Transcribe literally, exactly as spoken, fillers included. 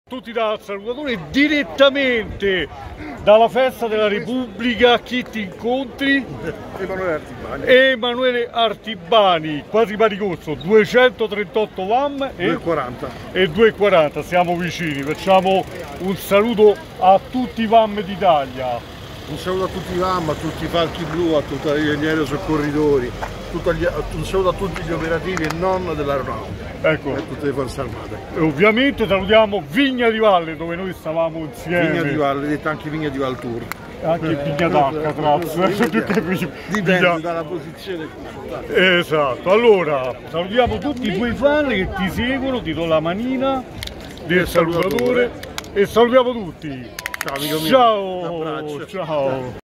Tutti dal salutatore direttamente dalla festa della Repubblica. Chi ti incontri? Emanuele Artibani. Emanuele Artibani, quasi pari corso, duecentotrentotto watt e duecentoquaranta e duecentoquaranta, siamo vicini. Facciamo un saluto a tutti i V A M d'Italia. Un saluto a tutti i V A M, a tutti i falchi blu, a tutti gli aerosoccorridori, gli, un saluto a tutti gli operativi e non dell'aeronautica. Ecco. E a tutte le forze armate. E ovviamente salutiamo Vigna di Valle, dove noi stavamo insieme. Vigna di Valle, detta anche Vigna di Val Tour. Anche Vigna d'Alcatraz. Dipende dalla posizione. Esatto, allora salutiamo tutti i tuoi fan che ti seguono, ti do la manina del salutatore e salutiamo tutti. Ciao amico mio. Ciao, ciao.